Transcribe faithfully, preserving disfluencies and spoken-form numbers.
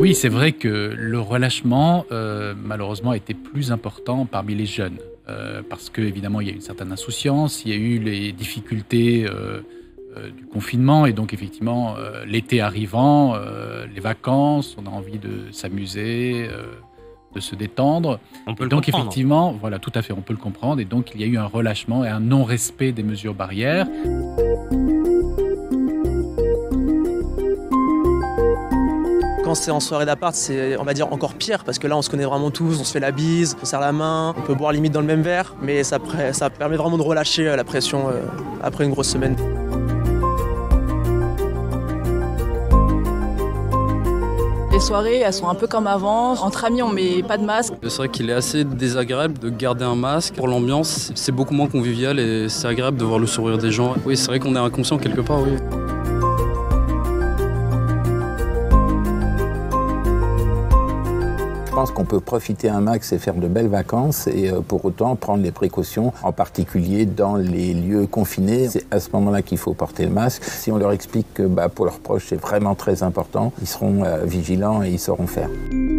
Oui, c'est vrai que le relâchement, euh, malheureusement, était plus important parmi les jeunes. Euh, parce qu'évidemment, il y a eu une certaine insouciance, il y a eu les difficultés euh, euh, du confinement, et donc effectivement, euh, l'été arrivant, euh, les vacances, on a envie de s'amuser, euh, de se détendre. On peut Et le donc comprendre. effectivement, voilà, tout à fait, on peut le comprendre. Et donc, il y a eu un relâchement et un non-respect des mesures barrières. Quand c'est en soirée d'appart, c'est, on va dire, encore pire, parce que là, on se connaît vraiment tous, on se fait la bise, on se serre la main, on peut boire limite dans le même verre, mais ça, ça permet vraiment de relâcher la pression euh, après une grosse semaine. Les soirées, elles sont un peu comme avant. Entre amis, on met pas de masque. C'est vrai qu'il est assez désagréable de garder un masque. Pour l'ambiance, c'est beaucoup moins convivial et c'est agréable de voir le sourire des gens. Oui, c'est vrai qu'on est inconscient quelque part, oui. Je pense qu'on peut profiter un max et faire de belles vacances et pour autant prendre les précautions, en particulier dans les lieux confinés. C'est à ce moment-là qu'il faut porter le masque. Si on leur explique que bah, pour leurs proches c'est vraiment très important, ils seront euh, vigilants et ils sauront faire.